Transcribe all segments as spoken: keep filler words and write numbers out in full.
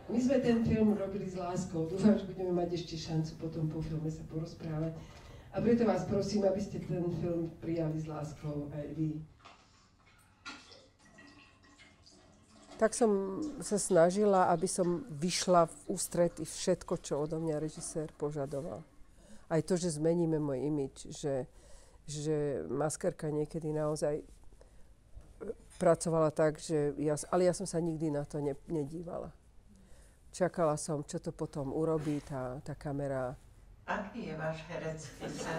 My sme ten film robili s láskou. Dúfam, že budeme mať ešte šancu potom po filme sa porozprávať. A preto vás prosím, aby ste ten film prijali s láskou aj vy. Tak som sa snažila, aby som vyšla v ústrety všetko, čo odo mňa režisér požadoval. Aj to, že zmeníme môj imidž, že, že maskerka niekedy naozaj pracovala tak, že ja, ale ja som sa nikdy na to ne, nedívala. Čakala som, čo to potom urobí tá, tá kamera. Aký je váš herecký sen?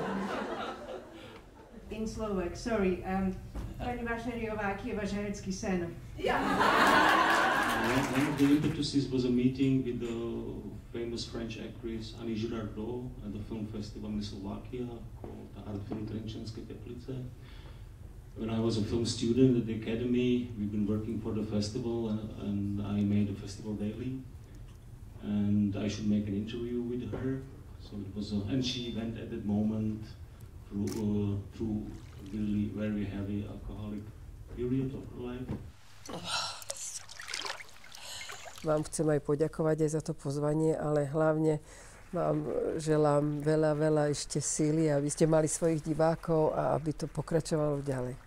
In Slovak, sorry. Um, Pani Vášáryová, aký je váš herecký sen? Ja. One of the impetuses was a meeting with the famous French actress Annie Girardot at the film festival in Slovakia called the Art Film Trenčanské Teplice. When I was a film student at the academy, we've been working for the festival, and, and I made the festival daily. And I should make an interview with her. So it was, a, and she went at that moment through uh, through a really very heavy alcoholic period of her life. Vám chcem aj poďakovať aj za to pozvanie, ale hlavne vám želám veľa, veľa ešte síly, aby ste mali svojich divákov a aby to pokračovalo ďalej.